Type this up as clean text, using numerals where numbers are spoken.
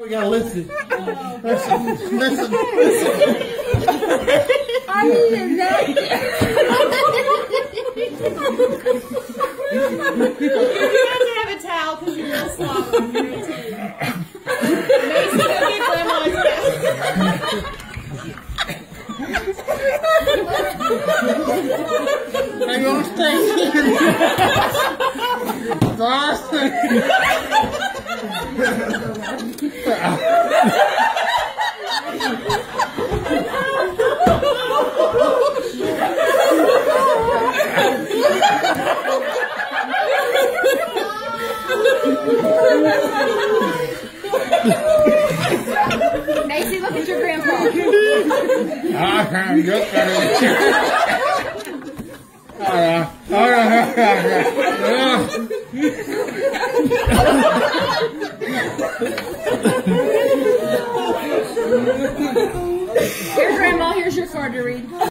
We gotta listen. Listen. I needed that. You have to have a towel because you're real slow. Mason, go get Grandma's Hang on, stay. Macy, look at your grandpa. I can't get that. Here, Grandma, here's your card to read.